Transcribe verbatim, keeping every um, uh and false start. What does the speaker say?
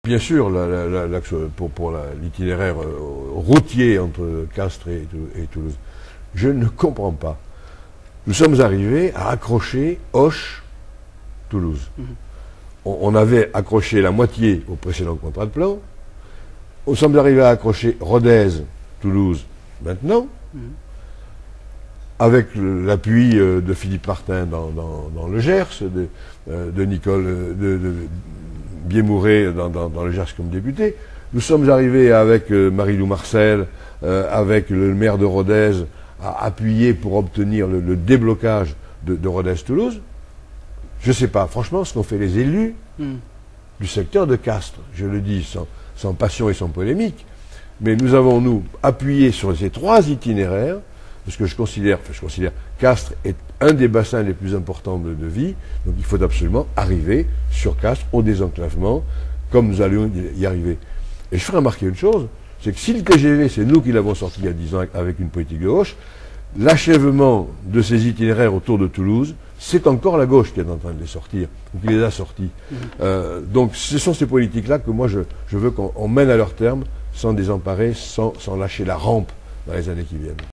bien sûr, la, la, la, la, pour, pour l'itinéraire routier entre Castres et, et Toulouse, je ne comprends pas. Nous sommes arrivés à accrocher Auch, Toulouse. Mmh. On, on avait accroché la moitié au précédent contrat de plan. Nous sommes arrivés à accrocher Rodez, Toulouse, maintenant. Mmh. Avec l'appui de Philippe Martin dans, dans, dans le Gers, de, de Nicole de, de Biémouret dans, dans, dans le Gers comme député. Nous sommes arrivés avec Marie-Lou Marcel, euh, avec le maire de Rodez, à appuyer pour obtenir le, le déblocage de, de Rodez-Toulouse. Je ne sais pas, franchement, ce qu'ont fait les élus mm. du secteur de Castres, je le dis sans, sans passion et sans polémique, mais nous avons, nous, appuyé sur ces trois itinéraires, parce que je considère, enfin, je considère Castres est un des bassins les plus importants de, de vie, donc il faut absolument arriver sur Castres au désenclavement, comme nous allions y arriver. Et je ferai remarquer une chose, c'est que si le T G V, c'est nous qui l'avons sorti il y a dix ans avec une politique de gauche, l'achèvement de ces itinéraires autour de Toulouse, c'est encore la gauche qui est en train de les sortir, ou qui les a sortis. Mmh. Euh, donc ce sont ces politiques-là que moi je, je veux qu'on mène à leur terme sans désemparer, sans, sans lâcher la rampe dans les années qui viennent.